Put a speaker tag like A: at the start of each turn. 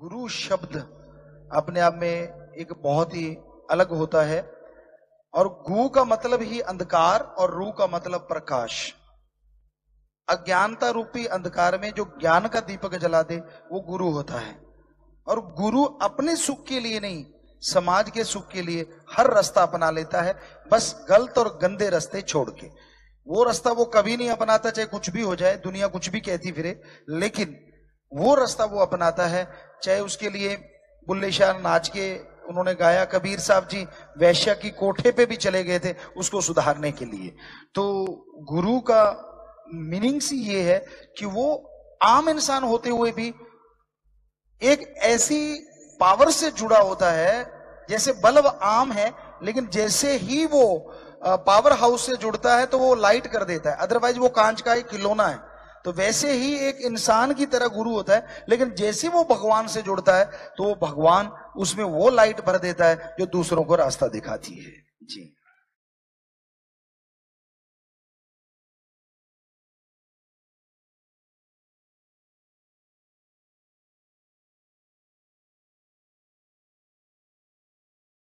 A: गुरु शब्द अपने आप में एक बहुत ही अलग होता है। और गु का मतलब ही अंधकार और रू का मतलब प्रकाश। अज्ञानता रूपी अंधकार में जो ज्ञान का दीपक जला दे वो गुरु होता है। और गुरु अपने सुख के लिए नहीं, समाज के सुख के लिए हर रास्ता अपना लेता है, बस गलत और गंदे रास्ते छोड़ के। वो रास्ता वो कभी नहीं अपनाता, चाहे कुछ भी हो जाए, दुनिया कुछ भी कहती फिरे, लेकिन वो रास्ता वो अपनाता है। चाहे उसके लिए बुल्ले शाह नाच के उन्होंने गाया, कबीर साहब जी वैश्या की कोठे पे भी चले गए थे उसको सुधारने के लिए। तो गुरु का मीनिंग्स ये है कि वो आम इंसान होते हुए भी एक ऐसी पावर से जुड़ा होता है, जैसे बल्ब आम है लेकिन जैसे ही वो पावर हाउस से जुड़ता है तो वो लाइट कर देता है, अदरवाइज वो कांच का एक खिलौना है। तो वैसे ही एक इंसान की तरह गुरु होता है, लेकिन जैसे वो भगवान से जुड़ता है तो वो भगवान उसमें वो लाइट भर देता है जो दूसरों को रास्ता दिखाती है। जी।